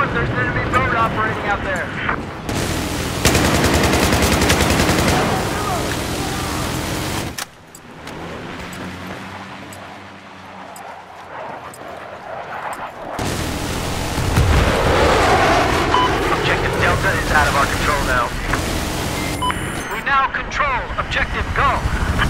there's an enemy boat operating out there. Objective Delta is out of our control now. We now control Objective Go.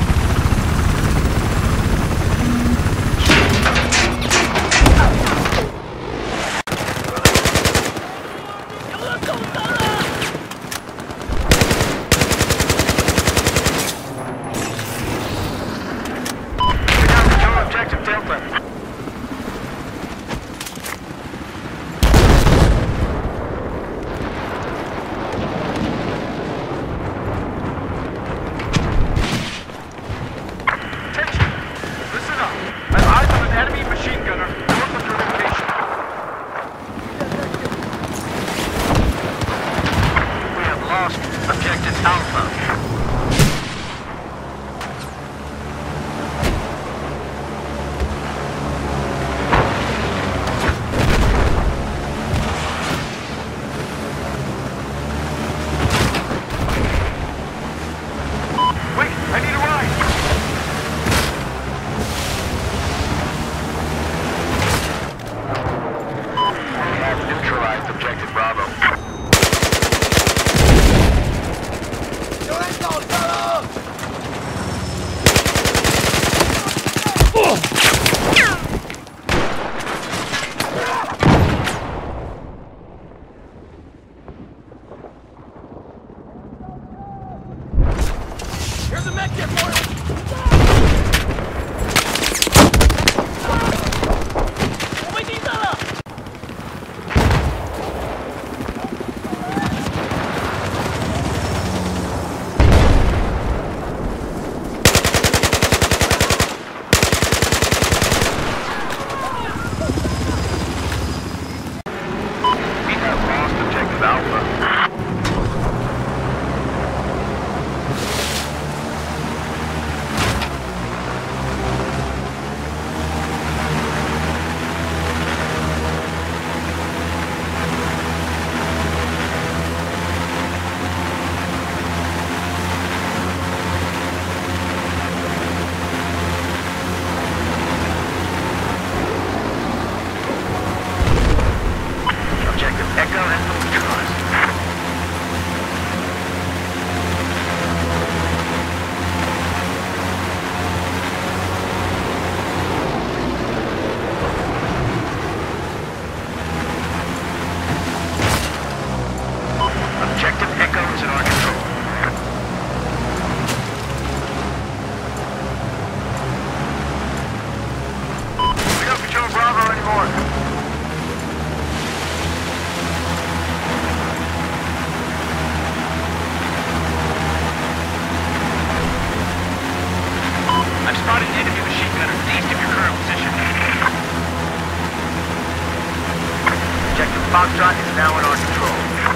Foxtrot is now in our control.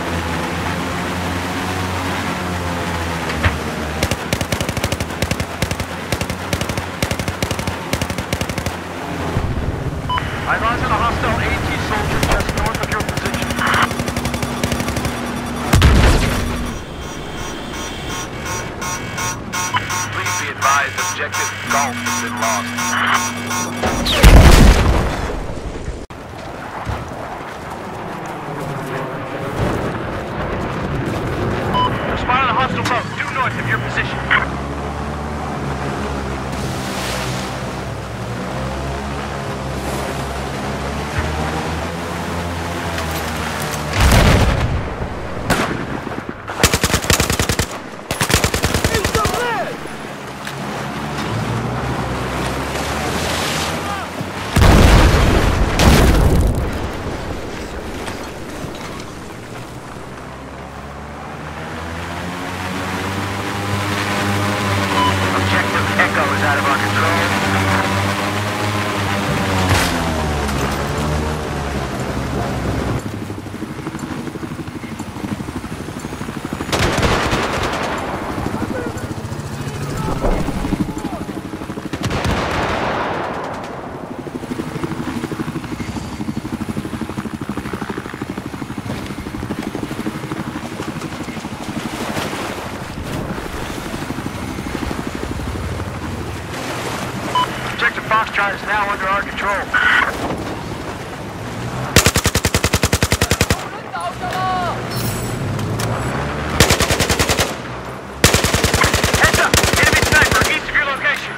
I'm onto the hostile AT soldier just north of your position. Please be advised, objective Golf has been lost. Hostile boat due north of your position. Foxtrot is now under our control. Heads up! Enemy sniper east of your location.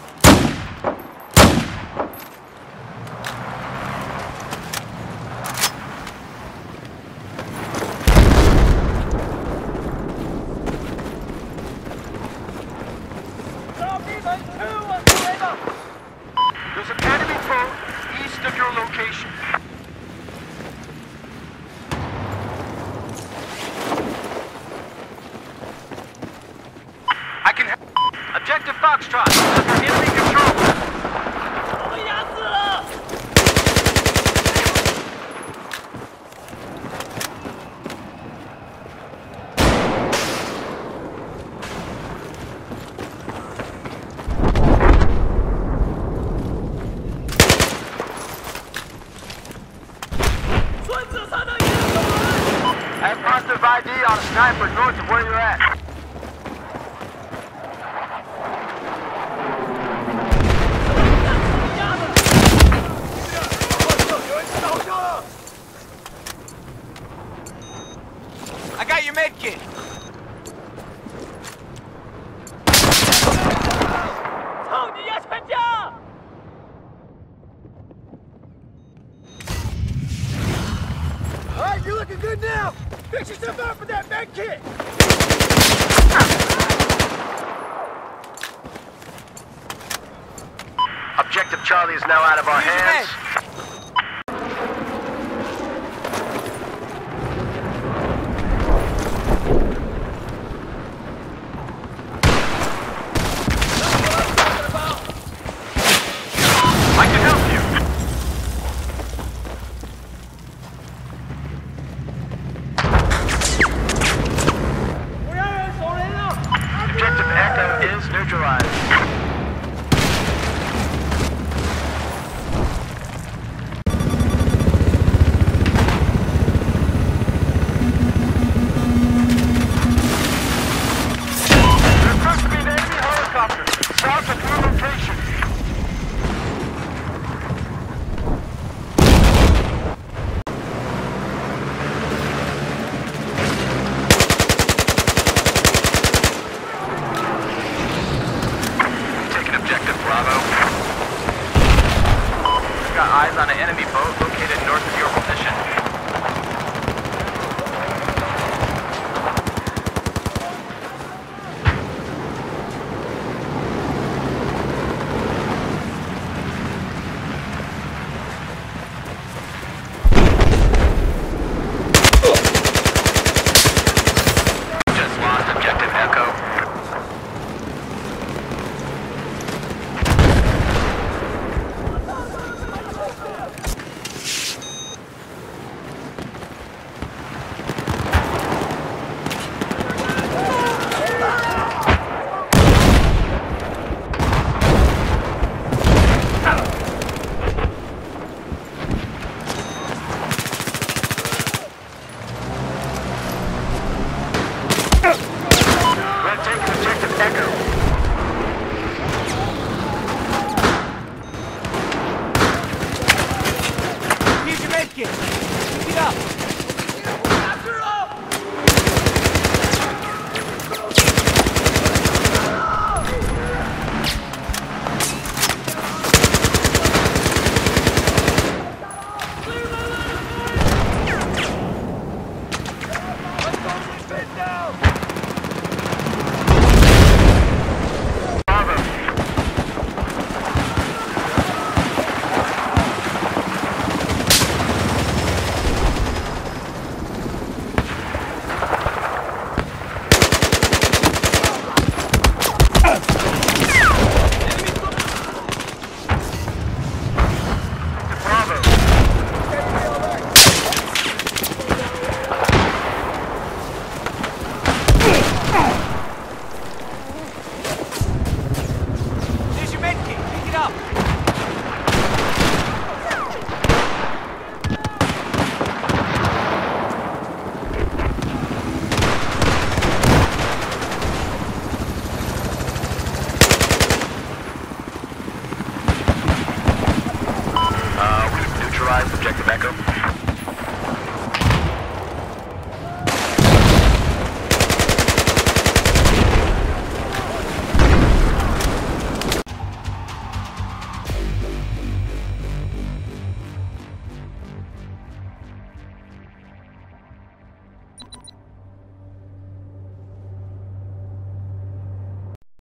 There's an enemy boat east of your location. I can help. Objective Foxtrot is under enemy control. I have positive ID on a sniper north of where you're at. I got your med kit. Alright, you're looking good now! Fix yourself up for that med kit! Objective Charlie is now out of our hands. I can help you. Objective Echo is neutralized. Echo.